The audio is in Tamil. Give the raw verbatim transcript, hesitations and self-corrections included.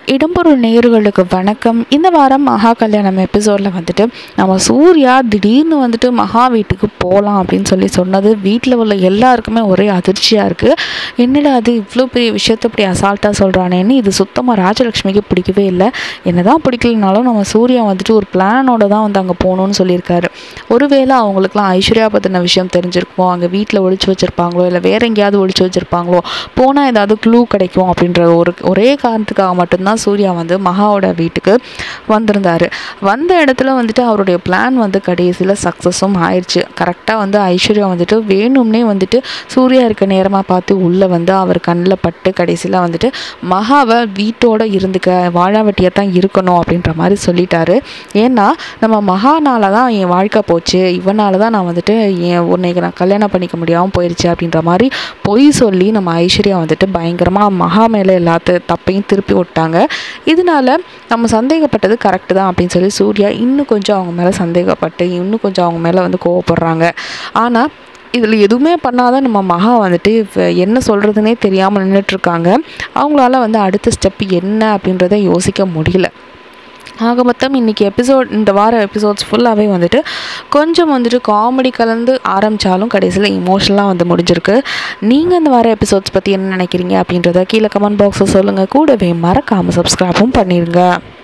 இடம்பொருள் நேயர்களுக்கு வணக்கம். இந்த வாரம் ஆஹா கல்யாணம் எபிசோடில் வந்துட்டு நம்ம சூர்யா திடீர்னு வந்துட்டு மகா வீட்டுக்கு போகலாம் அப்படின்னு சொல்லி சொன்னது வீட்டில் உள்ள எல்லாருக்குமே ஒரே அதிர்ச்சியாக இருக்குது. என்னடா அது இவ்வளோ பெரிய விஷயத்த இப்படி அசால்ட்டாக சொல்கிறானேன்னு இது சுத்தமாக ராஜலக்ஷ்மிக்கு பிடிக்கவே இல்லை. என்ன தான் பிடிக்கலனாலும் நம்ம சூர்யா வந்துட்டு ஒரு பிளானோட தான் வந்து அங்கே போகணுன்னு சொல்லியிருக்காரு. ஒருவேளை அவங்களுக்குலாம் ஐஸ்வர்யா பற்றின விஷயம் தெரிஞ்சிருக்குமோ, அங்கே வீட்டில் ஒழிச்சு வச்சுருப்பாங்களோ, இல்லை வேற எங்கேயாவது ஒழிச்சு வச்சுருப்பாங்களோ, போனால் ஏதாவது க்ளூ கிடைக்கும் அப்படின்ற ஒரு ஒரே காரணத்துக்காக மட்டும்தான் சூர்யா வந்து மகாவோட வீட்டுக்கு வந்திருந்தார். வந்த இடத்துல வந்துட்டு அவருடைய பிளான் வந்து கடைசியில் சக்ஸஸும் ஆயிடுச்சு. கரெக்டாக வந்து ஐஸ்வர்யா வந்துட்டு வேணும்னே வந்துட்டு சூர்யா இருக்க நேரமாக பார்த்து உள்ளே வந்து அவர் கண்ணில் பட்டு கடைசியில் வந்துட்டு மகாவை வீட்டோட இருந்துக்க வாழாவட்டியாக தான் இருக்கணும் அப்படின்ற மாதிரி சொல்லிட்டாரு. ஏன்னா நம்ம மகானால தான் என் வாழ்க்கை போச்சு, இவனால தான் நான் வந்துட்டு என் உன்னைக்கு நான் கல்யாணம் பண்ணிக்க முடியாமல் போயிடுச்சு அப்படின்ற மாதிரி பொய் சொல்லி நம்ம ஐஸ்வர்யா வந்துட்டு பயங்கரமாக மகா மேலே எல்லாத்த தப்பையும் திருப்பி விட்டாங்க. இதனால நம்ம சந்தேகப்பட்டது கரெக்டு தான் அப்படின்னு சொல்லி சூர்யா இன்னும் கொஞ்சம் அவங்க மேலே சந்தேகப்பட்டு இன்னும் கொஞ்சம் அவங்க மேலே வந்து கோவப்படுறாங்க. ஆனால் இதில் எதுவுமே பண்ணாதான் நம்ம மகா வந்துட்டு என்ன சொல்கிறதுனே தெரியாமல் நின்றுட்டுருக்காங்க. அவங்களால வந்து அடுத்த ஸ்டெப் என்ன அப்படின்றத யோசிக்க முடியல. ஆக மொத்தம் இன்றைக்கி எபிசோட் இந்த வார எபிசோட்ஸ் ஃபுல்லாகவே வந்துட்டு கொஞ்சம் வந்துட்டு காமெடி கலந்து ஆரம்பித்தாலும் கடைசியில் இமோஷனலாக வந்து முடிஞ்சிருக்கு. நீங்கள் இந்த வார எபிசோட்ஸ் பற்றி என்ன நினைக்கிறீங்க அப்படின்றத கீழே கமெண்ட் பாக்ஸில் சொல்லுங்கள். கூடவே மறக்காமல் சப்ஸ்கிரைபும் பண்ணிடுங்க.